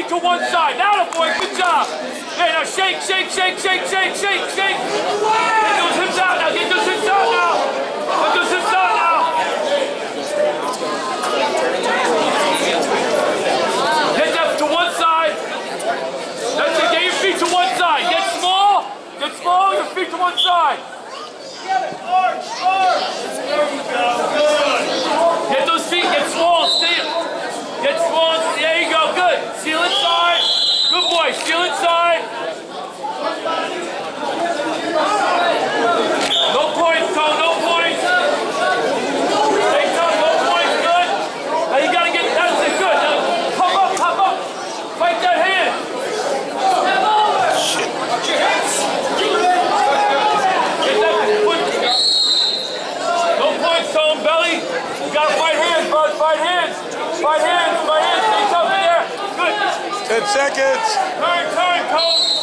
feet to one side. Now the boy, good job. Hey, now shake, shake, shake, shake, shake, shake, shake. Get those hips out now. Get those hips out now. Get those hips out now. Get that to one side. That's it. Get your feet to one side. Get small. Get small. Your feet to one side. Arch, arch. There we go. Good. Get those feet. Get small. Stay. Get small. There you go. Good. Seal inside. Good boy. Seal inside. No points, Tone. No points. Stay tough. No points. Good. Now you got to get. That's it. Good. Now come up. Come up. Fight that hand. Shit. Watch your hips. Get that foot. No points, Tone. Belly. You got to fight hands, bud. Fight hands. Fight hands. Fight hands. Stay tough there. Good. 10 seconds. Turn, Coach.